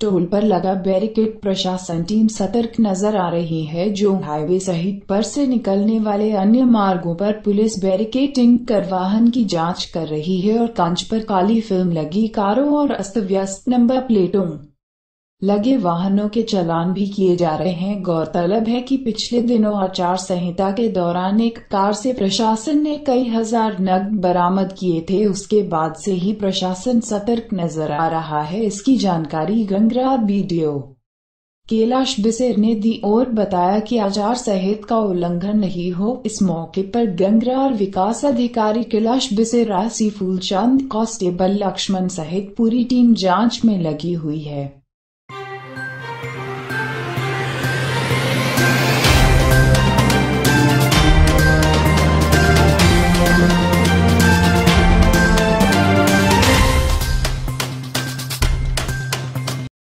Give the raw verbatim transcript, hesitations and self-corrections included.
Toll पर लगा barricade, प्रशासन टीम सतर्क नजर आ रही है। जो हाईवे सहित पर से निकलने वाले अन्य मार्गों पर पुलिस बैरिकेडिंग कर वाहन की जांच कर रही है और कांच पर काली फिल्म लगी कारों और अस्त व्यस्त नंबर प्लेटों लगे वाहनों के चालान भी किए जा रहे हैं। गौरतलब है कि पिछले दिनों आचार संहिता के दौरान एक कार से प्रशासन ने कई हजार नग बरामद किए थे। उसके बाद से ही प्रशासन सतर्क नजर आ रहा है। इसकी जानकारी गंगरार बीडीओ कैलाश बिसेर ने दी और बताया कि आचार संहिता का उल्लंघन नहीं हो। इस मौके पर गंगरार विकास अधिकारी कैलाश बिसेर, राशि फूलचंद, कांस्टेबल लक्ष्मण सहित पूरी टीम जांच में लगी हुई है।